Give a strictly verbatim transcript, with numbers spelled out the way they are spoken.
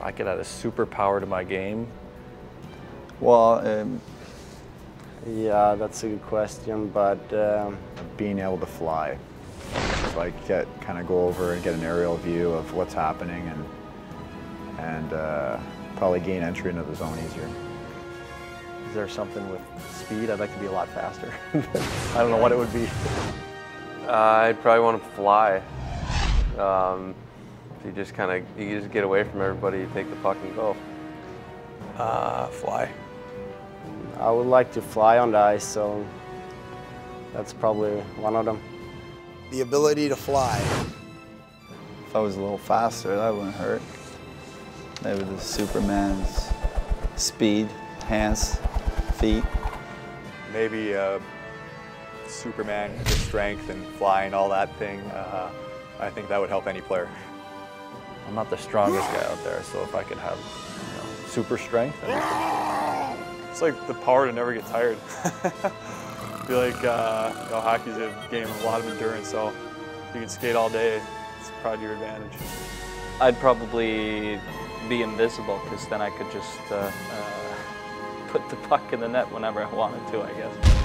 I could add a superpower to my game. Well, um, yeah, that's a good question, but um, being able to fly. So I get kind of go over and get an aerial view of what's happening and and uh, probably gain entry into the zone easier. Is there something with speed? I'd like to be a lot faster. I don't know what it would be. Uh, I'd probably want to fly. Um, you just kind of, you just get away from everybody, you take the puck and go. Uh, fly. I would like to fly on the ice, so that's probably one of them. The ability to fly. If I was a little faster, that wouldn't hurt. Maybe the Superman's speed, hands, feet. Maybe uh, Superman, his strength and flying, all that thing. Uh, I think that would help any player. I'm not the strongest guy out there, so if I could have you know, super strength, I'd It's like the power to never get tired. I feel like uh, you know, hockey's a game of a lot of endurance, so if you can skate all day, it's probably to your advantage. I'd probably be invisible, because then I could just uh, uh, put the puck in the net whenever I wanted to, I guess.